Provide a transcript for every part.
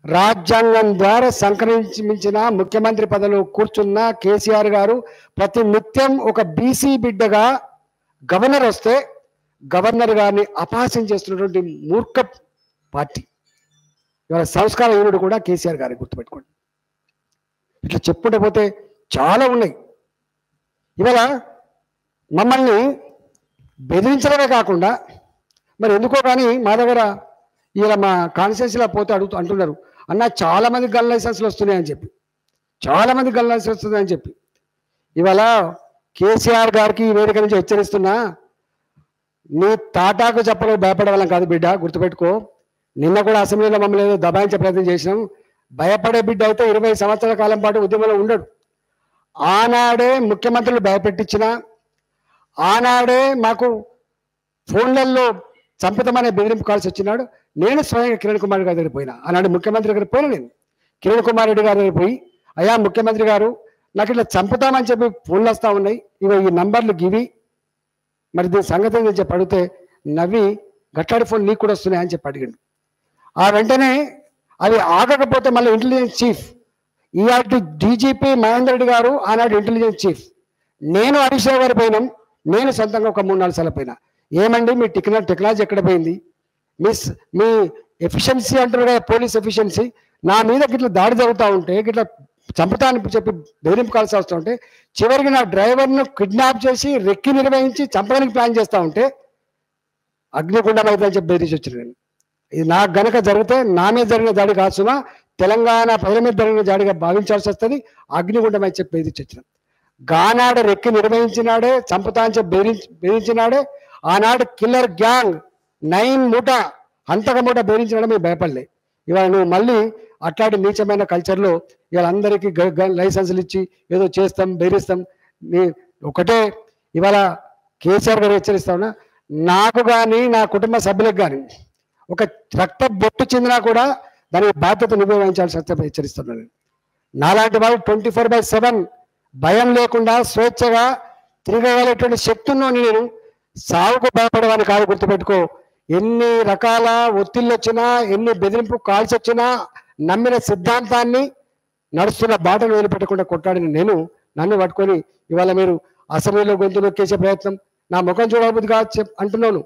రాజ్యాంగం ద్వారా సంక్రమించిన ముఖ్యమంత్రి పదవిలో కూర్చున్న కేసీఆర్ గారు ప్రతి నిత్యం ఒక బీసీ బిడ్డగా గవర్నర్ వస్తే గవర్నర్ గారిని అపహాస్యం చేస్తున్నటువంటి మూర్ఖ పార్టీ. ఇవాళ సంస్కారహీనుడు కూడా కేసీఆర్ గారిని గుర్తుపెట్టుకోండి. ఇట్లా చెప్పుకుంటూ పోతే చాలా ఉన్నాయి. ఇవాళ మమ్మల్ని బెదిరించడమే కాకుండా మరి ఎందుకో కానీ మా దగ్గర ఇలా మా కాన్స్టిట్యూన్సీలో పోతే అంటున్నారు, అన్న చాలామంది గన్ లైసెన్స్లు వస్తున్నాయని చెప్పి, చాలామంది గన్ లైసెన్స్ వస్తున్నాయని చెప్పి. ఇవాళ కేసీఆర్ గారికి ఈ వేదిక నుంచి హెచ్చరిస్తున్నా, నీ తాటాకు చెప్పలకు భయపడే వాళ్ళం కాదు బిడ్డ, గుర్తుపెట్టుకో. నిన్న కూడా అసెంబ్లీలో మమ్మల్ని ఏదో దబాయించే ప్రయత్నం చేసినాం. భయపడే బిడ్డ అయితే 20 సంవత్సరాల కాలం పాటు ఉద్యమంలో ఉండడు. ఆనాడే ముఖ్యమంత్రులు భయపెట్టించిన, ఆనాడే మాకు ఫోన్లలో చంపుతామనే బెదిరింపు కాల్సి వచ్చినాడు. నేను స్వయంగా కిరణ్ కుమార్ గారి దగ్గర పోయినా, ఆనాడు ముఖ్యమంత్రి దగ్గర పోయినా. నేను కిరణ్ కుమార్ రెడ్డి గారి దగ్గర పోయి, అయ్యా ముఖ్యమంత్రి గారు నాకు ఇట్లా చంపుతామని చెప్పి ఫోన్లు వస్తూ ఉన్నాయి, ఇవి ఈ నంబర్లు గివి, మరి దీని సంగతి అని చెప్పి అడిగితే నవ్వి గట్లాడి ఫోన్ నీకు కూడా వస్తున్నాయి అని చెప్పి అడిగాడు. ఆ వెంటనే అవి ఆగకపోతే మళ్ళీ intelligence chief ERT DGP Mahender Reddy గారు ఆనాడు ఇంటెలిజెన్స్ చీఫ్, నేను హరీష్ రావు గారు పోయినాం. నేను సొంతంగా ఒక 3-4 సార్లు పోయినా. ఏమండి మీ టెక్నాలజీ ఎక్కడ పోయింది, మీ ఎఫిషియన్సీ అంటారు కదా, పోలీస్ ఎఫిషియన్సీ, నా మీద గిట్లా దాడి జరుగుతూ ఉంటే, గిట్లా చంపుతా అని చెప్పి బెదిరింపు కాల్సి వస్తూ ఉంటే, చివరికి నా డ్రైవర్ను కిడ్నాప్ చేసి రెక్కి నిర్వహించి చంపడానికి ప్లాన్ చేస్తూ ఉంటే అగ్నిగుండం అవుతుందని చెప్పి బెదిరించి వచ్చిన నేను. ఇది నాకు గనక జరిగితే నా మీద జరిగిన దాడి కాదు సుమా, తెలంగాణ ప్రజల మీద జరిగిన దాడిగా భావించాల్సి వస్తుంది. అగ్నిగుండం అని చెప్పి బెదిరించి వచ్చిన. గానాడు రెక్కి నిర్వహించినాడే, చంపుతా అని చెప్పి బెదిరించినాడే. ఆనాడు కిల్లర్ గ్యాంగ్ 9 మూట హంతక మూట బెదిరించడం మేము భయపడలే. ఇవాళ నువ్వు మళ్ళీ అట్లాంటి నీచమైన కల్చర్లో ఇవాళ అందరికీ లైసెన్సులు ఇచ్చి ఏదో చేస్తాం, బెదిరిస్తాం. ఒకటే ఇవాళ కేసీఆర్ గారు హెచ్చరిస్తా ఉన్నా, నాకు కానీ నా కుటుంబ సభ్యులకు కానీ ఒక రక్త బొట్టు చెందినా కూడా దానికి బాధ్యత నిర్వహించాల్సి వస్తే హెచ్చరిస్తున్నాను. నాలాంటి వాళ్ళు 24/7 భయం లేకుండా స్వేచ్ఛగా తిరగగలిగేటువంటి శక్తి ఉన్నాను నేను. సావుకు భయపడేవాడిని కాదు, గుర్తుపెట్టుకో. ఎన్ని రకాల ఒత్తిళ్ళు వచ్చినా, ఎన్ని బెదిరింపు కాల్స్ వచ్చినా, నమ్మిన సిద్ధాంతాన్ని నడుస్తున్న బాటను వదిలిపెట్టకుండా కొట్టాడిన నేను, నన్ను పట్టుకొని ఇవాళ మీరు అసెంబ్లీలో గొంతు నొక్కేసే ప్రయత్నం, నా ముఖం చూడబుద్ధి కాదు అంటున్నాను.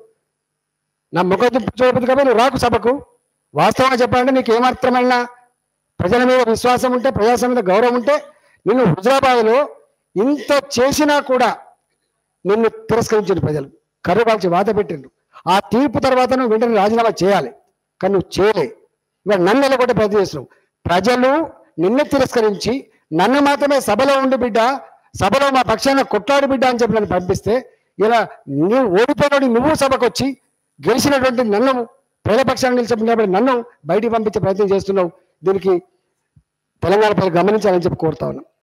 నా ముఖం చూడబుద్ధి కాబట్టి నువ్వు రాకు సభకు. వాస్తవంగా చెప్పాలంటే నీకు ఏమాత్రమైన ప్రజల మీద విశ్వాసం ఉంటే, ప్రజాస్వామ్య మీద గౌరవం ఉంటే, నిన్ను హుజరాబాద్లో ఇంత చేసినా కూడా నిన్ను తిరస్కరించిన ప్రజలు కర్రకాల్చి వాత పెట్టిండ్రు. ఆ తీర్పు తర్వాత నువ్వు వెంటనే రాజీనామా చేయాలి, కానీ నువ్వు చేయలే. ఇవాళ నన్ను ఎలాగొట్టే ప్రయత్నం చేస్తున్నావు. ప్రజలు నిన్ను తిరస్కరించి నన్ను మాత్రమే సభలో ఉండి బిడ్డ, సభలో మా పక్షాన కొట్లాడు బిడ్డ అని చెప్పి నన్ను పంపిస్తే, ఇలా నువ్వు ఓడిపోయినోడి నువ్వు సభకు వచ్చి గెలిచినటువంటి నన్ను ప్రజల పక్షాన్ని నిలిచినప్పుడు నన్ను బయటికి పంపించే ప్రయత్నం చేస్తున్నావు. దీనికి తెలంగాణ ప్రజలు గమనించాలని చెప్పి కోరుతా ఉన్నాను.